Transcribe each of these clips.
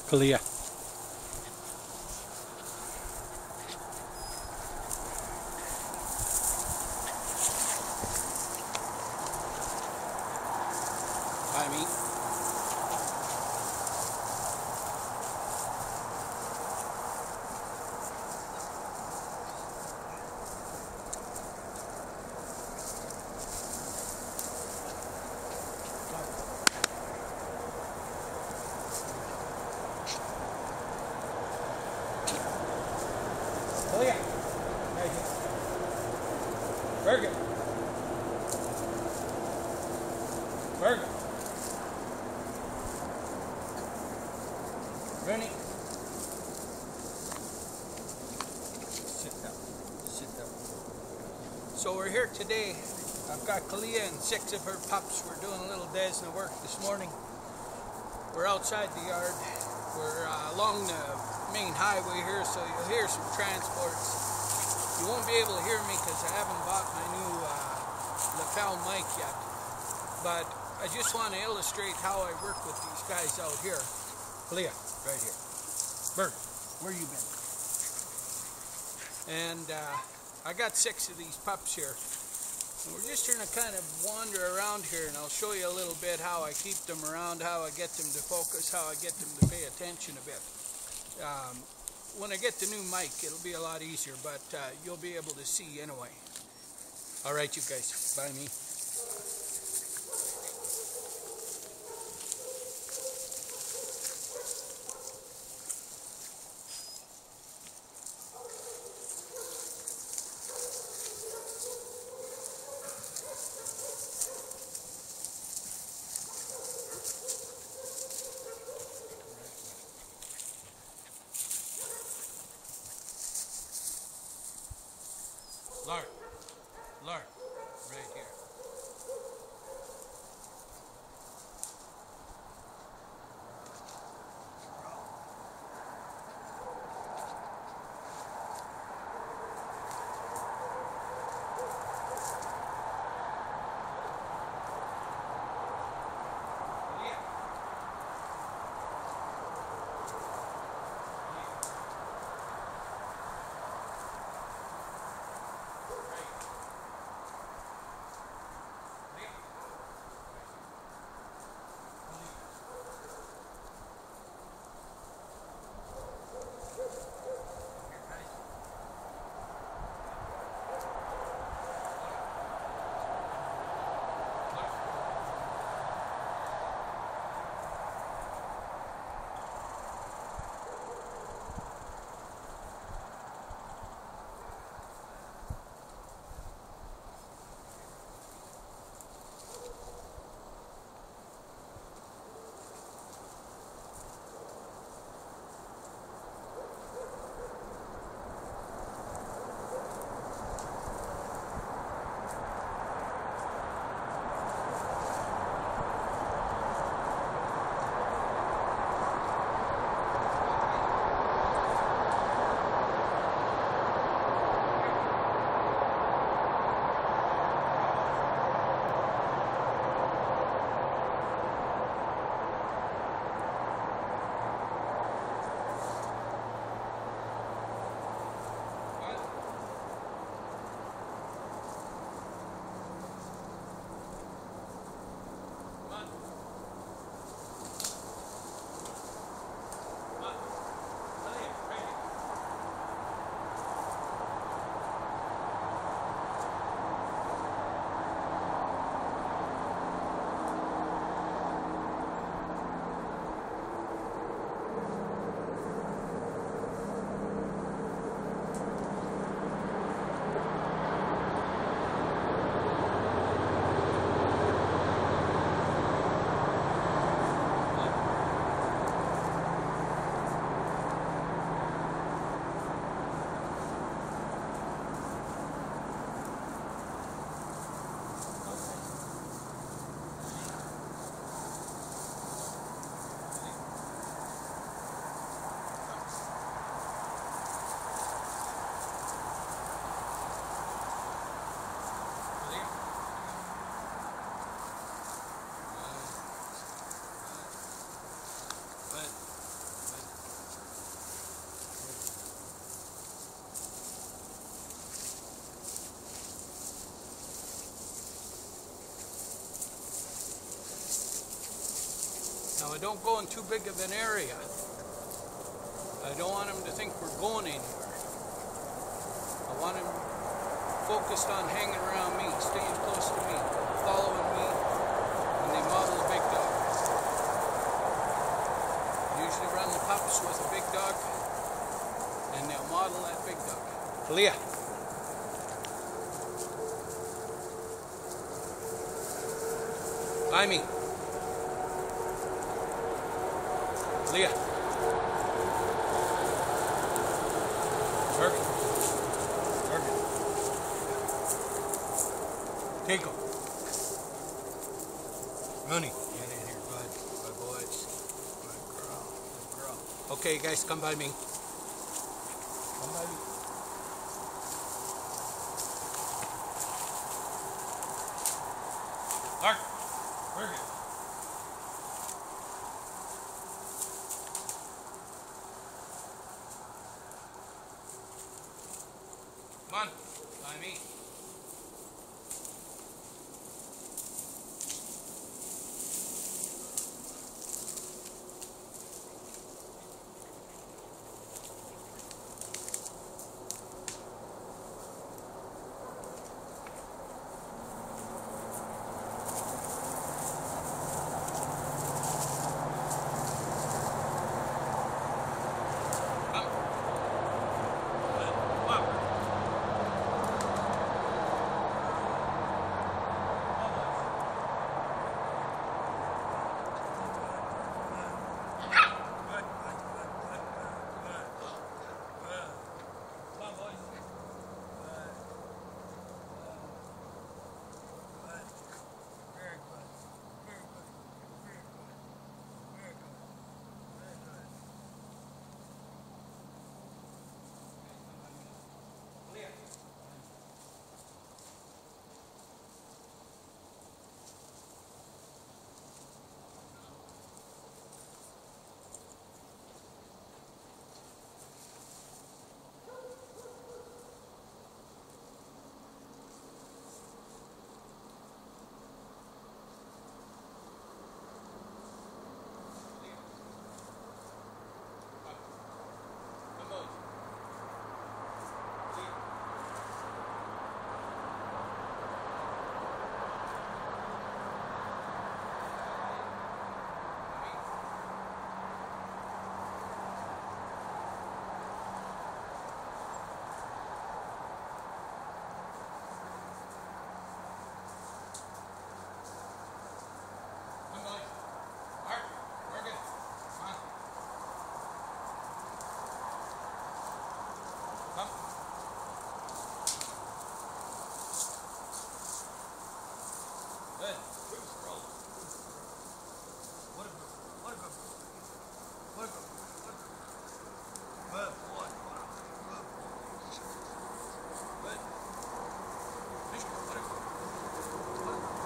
Kalia. By me. Kalia. Right here. Very good. Very good. Running. Sit down. Sit down. So we're here today. I've got Kalia and 6 of her pups. We're doing a little DESNA work this morning. We're outside the yard. We're along the main highway here, so you'll hear some transports. You won't be able to hear me because I haven't bought my new lapel mic yet. But I just want to illustrate how I work with these guys out here. Kalia, right here. Bird, where you been? And I got 6 of these pups here. And we're just going to kind of wander around here, and I'll show you a little bit how I keep them around, how I get them to focus, how I get them to pay attention a bit. When I get the new mic, it'll be a lot easier, but you'll be able to see anyway. All right, you guys, bye me. Lark, right here. Now I don't go in too big of an area. I don't want them to think we're going anywhere. I want them focused on hanging around me, staying close to me, following me, and they model a big dog. Usually run the pups with a big dog, and they'll model that big dog. Kalia. By me. Kalia. Turkey. Turkey. Tico. Rooney. Get in here, bud. Good boys. Good girl. Good girl. Okay, guys, come by me. Come by me. Lark. Very good. Come on, by me. Good. What a good boy. What a good boy. What a good boy. Good boy. Good. Fish, what a good boy. What a good boy.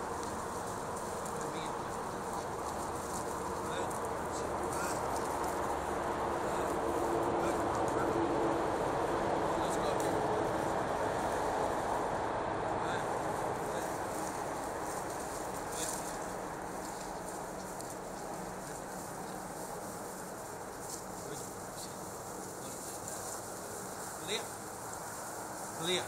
Kalia.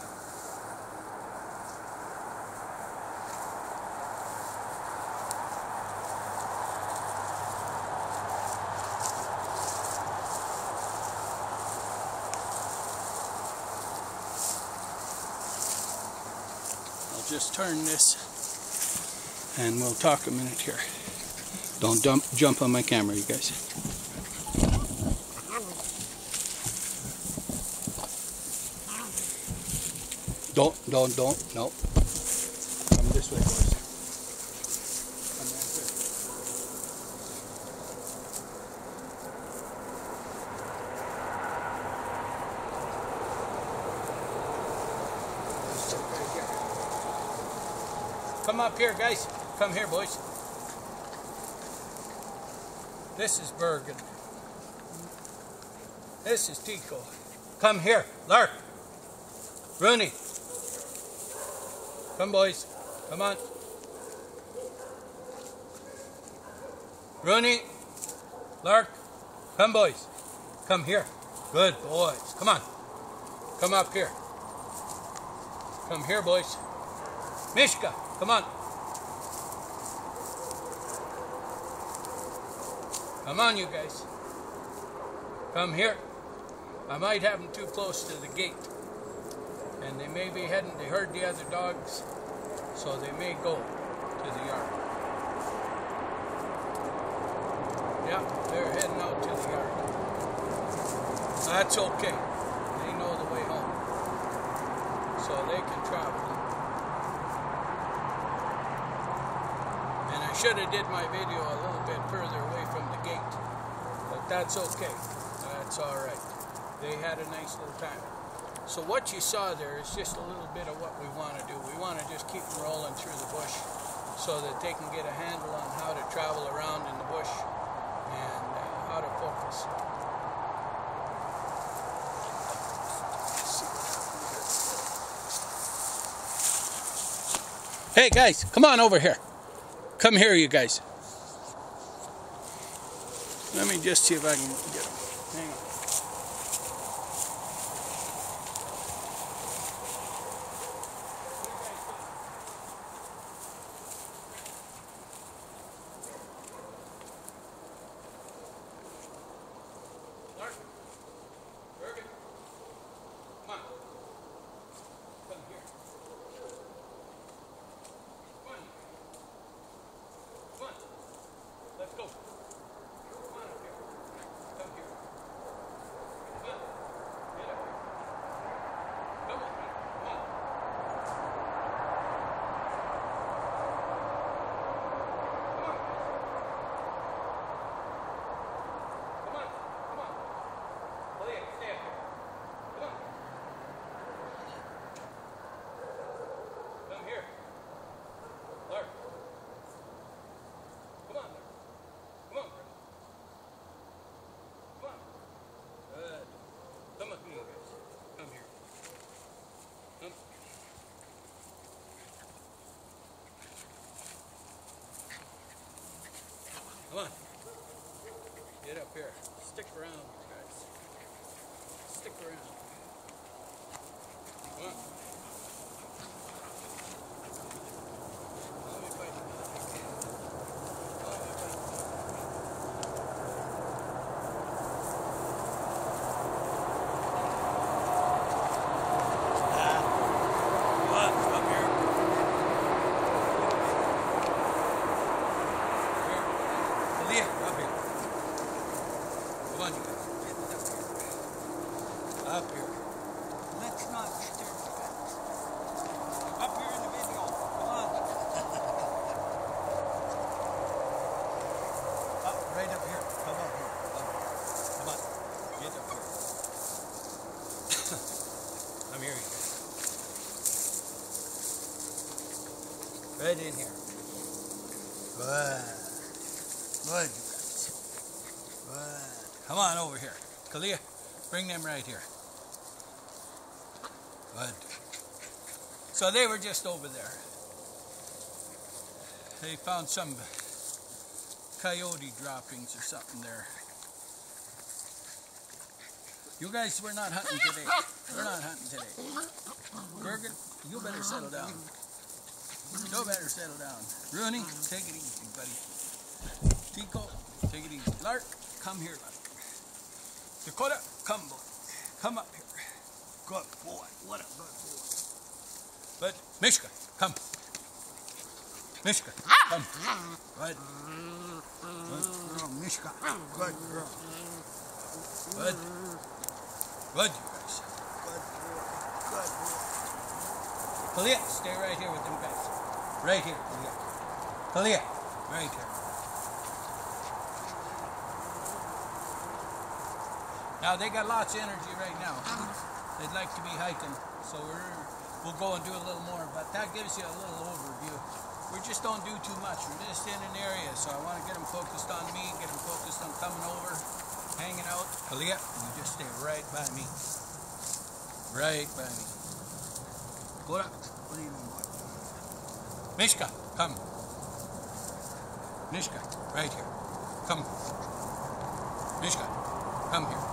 I'll just turn this and we'll talk a minute here. Don't jump on my camera, you guys. Don't, no. Come this way, boys. Come right here. Right here. Come up here, guys. Come here, boys. This is Bergen. This is Tico. Come here, Lark. Rooney. Come, boys. Come on. Rooney, Lark, come boys. Come here. Good boys. Come on. Come up here. Come here, boys. Mishka, come on. Come on, you guys. Come here. I might have them too close to the gate. And they may be heading, they heard the other dogs, so they may go to the yard. Yeah, they're heading out to the yard. That's okay. They know the way home. So they can travel. And I should have did my video a little bit further away from the gate. But that's okay. That's alright. They had a nice little time. So what you saw there is just a little bit of what we want to do. We want to just keep them rolling through the bush so that they can get a handle on how to travel around in the bush and how to focus. Hey guys, come on over here. Come here, you guys. Let me just see if I can get them. Hang on. Come on. Get up here. Stick around, you guys. Stick around. Come on. Let me bite you. Up here. Let's not stir the fence. Up here in the video. Come on. Up, right up here. Come up here. Come on. Get up here. Come here, you guys. Right in here. Good. Good, you guys. Good. Come on over here. Kalia, bring them right here. Good. So they were just over there. They found some coyote droppings or something there. You guys, we're not hunting today. We're not hunting today. Bergen, you better settle down. You better settle down. Rooney, take it easy, buddy. Tico, take it easy. Lark, come here, Lark. Dakota, come, boy. Come up here. Good boy. What a good boy. But Mishka, come. Mishka, come. Good. Good girl, Mishka. Good girl. Good. Good, you guys. Good boy. Good boy. Kalia, stay right here with them guys. Right here, Kalia. Kalia, right here. Now they got lots of energy right now. They'd like to be hiking, so we'll go and do a little more, but that gives you a little overview. We just don't do too much. We're just in an area, so I want to get them focused on me, get them focused on coming over, hanging out. Kalia, you just stay right by me. Right by me. Gora, what are you doing, boy? Mishka, come. Mishka, right here. Come. Mishka, come here.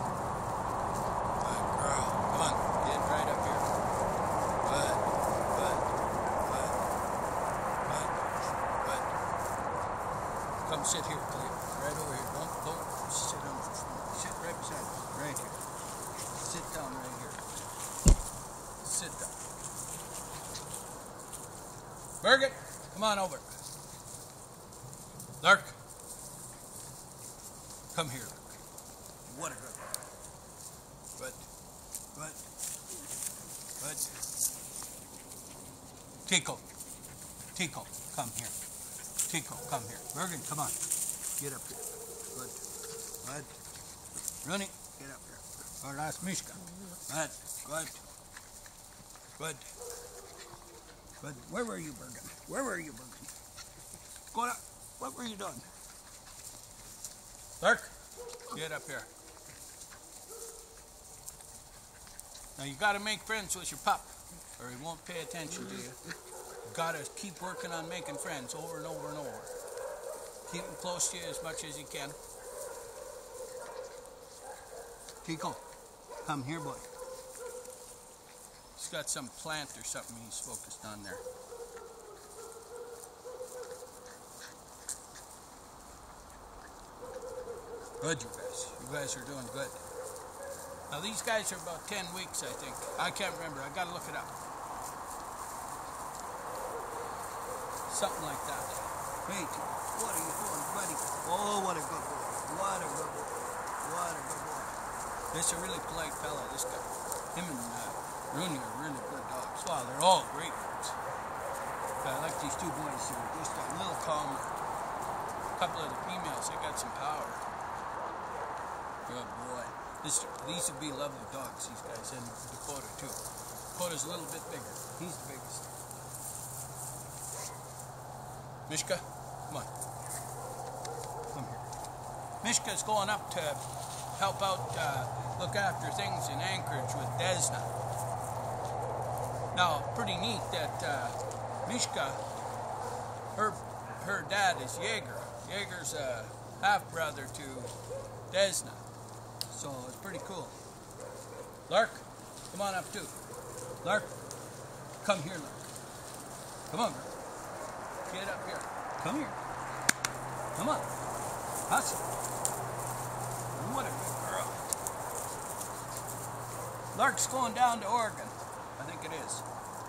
Good girl. Come on. Get right up here. Good. Good. Good. Good. Good. Come sit here, Cleo. Right over here. Don't sit on the floor. Sit right beside me. Right here. Sit down right here. Sit down. Birgit, come on over. Lark, come here. What a good one. Good. Good. Good. Tico. Tico, come here. Tico, come here. Bergen, come on. Get up here. Good. Good. Rooney, get up here. Or that's Mishka. Good. Good. Good. Good. Where were you, Bergen? Where were you, Bergen? Go up. What were you doing? Lark, get up here. Now you got to make friends with your pup, or he won't pay attention to you. You got to keep working on making friends over and over and over. Keep him close to you as much as you can. Tico, come here, boy. He's got some plant or something he's focused on there. Good, you guys. You guys are doing good. Now these guys are about 10 weeks, I think. I can't remember. I gotta look it up. Something like that. Hey, what are you doing, buddy? Oh, what a good boy. What a good boy. What a good boy. This is a really polite fella, this guy. Him and Rooney are really good dogs. Wow, they're all great ones. I like these two boys. They're just a little calmer. A couple of the females, they got some power. Good boy. These would be lovely dogs, these guys, and Dakota too. Dakota's a little bit bigger. He's the biggest. Mishka, come on. Come here. Mishka's going up to help out, look after things in Anchorage with Desna. Now, pretty neat that Mishka, her dad is Jaeger. Jaeger's a half-brother to Desna. So it's pretty cool. Lark, come on up too. Lark, come here, Lark. Come on, girl. Get up here. Come here. Come on. Hustle. What a good girl. Lark's going down to Oregon. I think it is.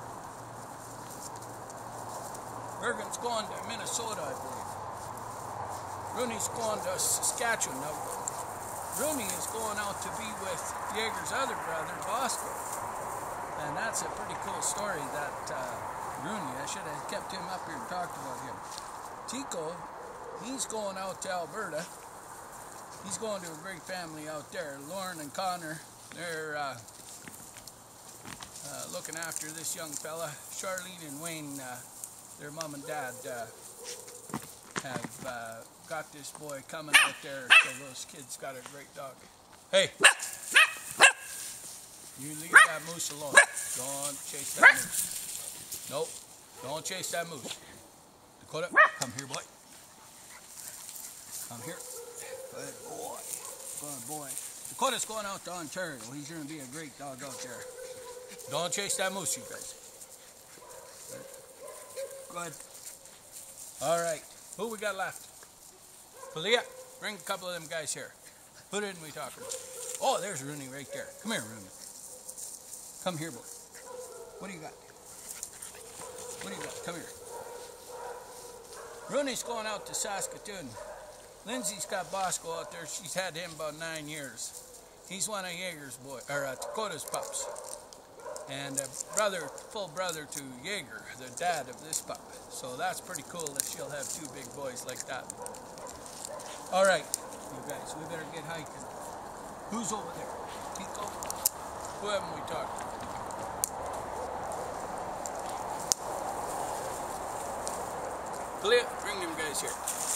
Bergen's going to Minnesota, I believe. Rooney's going to Saskatchewan. Now, Rooney is going out to be with Jaeger's other brother, Bosco. And that's a pretty cool story that Rooney, I should have kept him up here and talked about him. Tico, he's going out to Alberta. He's going to a great family out there. Lauren and Connor, they're looking after this young fella. Charlene and Wayne, their mom and dad have got this boy coming out there, so those kids got a great dog. Hey! You leave that moose alone. Don't chase that moose. Nope. Don't chase that moose. Dakota, come here, boy. Come here. Good boy. Good boy. Dakota's going out to Ontario. He's going to be a great dog out there. Don't chase that moose, you guys. Good. All right. Who we got left? Kalia, bring a couple of them guys here. Who didn't we talk about? Oh, there's Rooney right there. Come here, Rooney. Come here, boy. What do you got? What do you got? Come here. Rooney's going out to Saskatoon. Lindsay's got Bosco out there. She's had him about 9 years. He's one of Jaeger's boy, or Dakota's pups. And a brother, full brother to Jaeger, the dad of this pup. So that's pretty cool that she'll have two big boys like that. All right, you guys, we better get hiking. Who's over there? Tico? Who haven't we talked to? Flip, bring them guys here.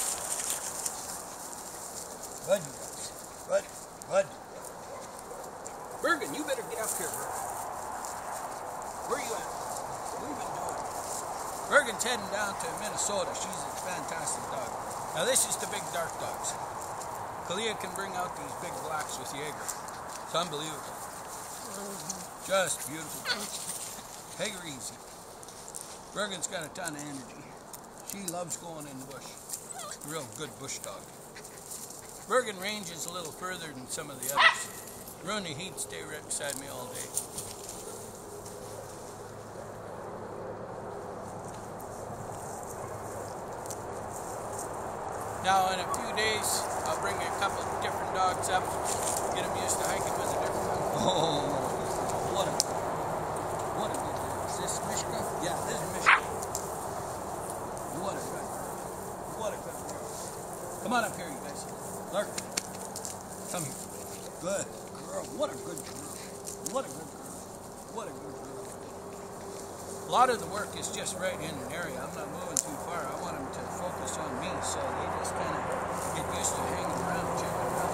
Good, you guys. Good, good. Bergen, you better get up here, Bergen. Where are you at? What have you been doing? Bergen's heading down to Minnesota. She's a fantastic dog. Now this is the big dark dogs. Kalia can bring out these big blacks with Jaeger. It's unbelievable. Just beautiful. Jaeger easy. Bergen's got a ton of energy. She loves going in the bush. Real good bush dog. Bergen ranges a little further than some of the others. Rooney, he'd stay right beside me all day. Now in a few days, I'll bring a couple of different dogs up, get them used to hiking with a different one. Oh, what a good girl. Is this Mishka? Yeah, this is Mishka. What a good girl. What a good girl. Come on up here, you guys. Lark. Come here. Good girl. What a good girl. What a good girl. What a good girl. A lot of the work is just right in an area. I'm not moving too far. I want them to focus on me, so they just kind of get used to hanging around, checking it out.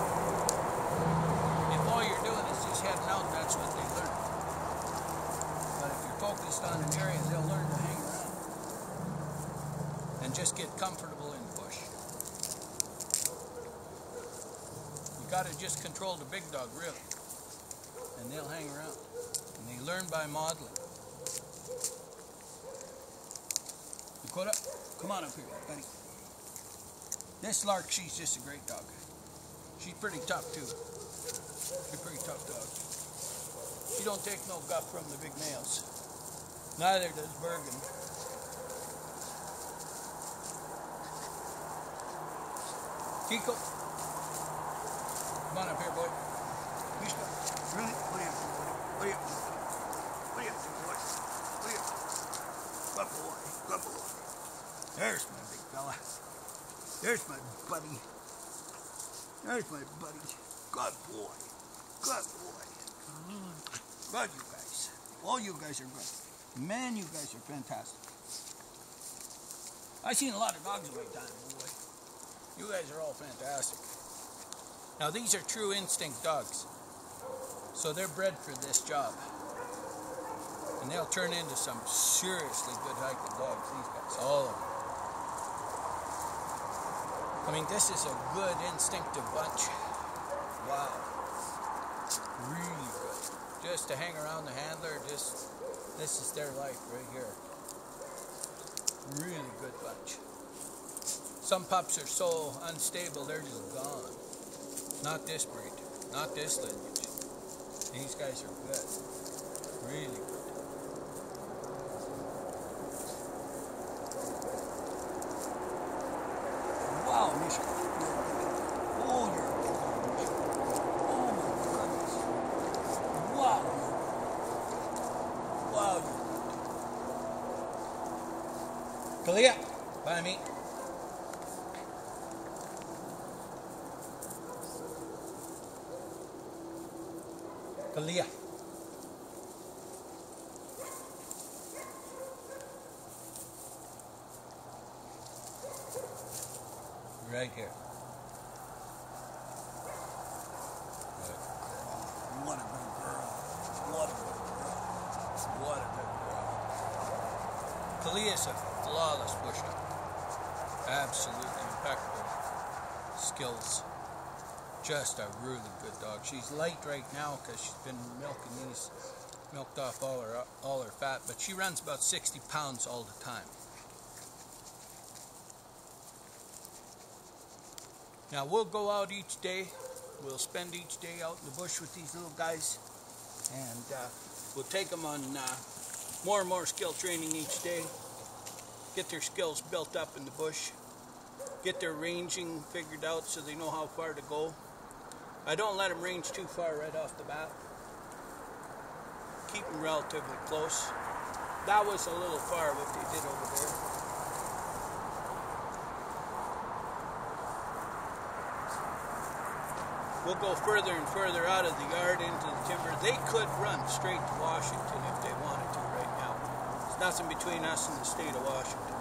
If all you're doing is just heading out, that's what they learn. But if you're focused on an area, they'll learn to hang around and just get comfortable in the bush. You got to just control the big dog, really, and they'll hang around. And they learn by modeling. Dakota, come on up here, buddy. This Lark, she's just a great dog. She's pretty tough too. She's a pretty tough dog. She don't take no guff from the big males. Neither does Bergen. Kiko, come on up here, boy. Mishka, really? What are you doing, buddy? What are you doing? What are you doing, boy? What are you doing? Good boy, good boy. There's my big fella. There's my buddy. There's my buddy. Good boy. Good boy. Good, you guys. All you guys are good. Man, you guys are fantastic. I've seen a lot of dogs in my time, boy. You guys are all fantastic. Now, these are true instinct dogs. So they're bred for this job. And they'll turn into some seriously good hiking dogs, these guys, all of them. I mean, this is a good instinctive bunch. Wow. Really good. Just to hang around the handler, this is their life right here. Really good bunch. Some pups are so unstable, they're just gone. Not this breed, not this lineage. These guys are good. Really good. Wow, Mishka. Oh, you're a big dog, Mishka. Oh, my goodness. Wow. Wow, you're good. Kalia, by me. Kalia. Right here. Good. What a good girl. What a good girl. What a good girl. Kalia's a flawless bush dog. Absolutely impeccable skills. Just a really good dog. She's light right now because she's been milking these, milked off all her fat, but she runs about 60 pounds all the time. Now we'll go out each day. We'll spend each day out in the bush with these little guys, and we'll take them on more and more skill training each day. Get their skills built up in the bush. Get their ranging figured out so they know how far to go. I don't let them range too far right off the bat. Keep them relatively close. That was a little far what they did over there. We'll go further and further out of the yard into the timber. They could run straight to Washington if they wanted to right now. There's nothing between us and the state of Washington.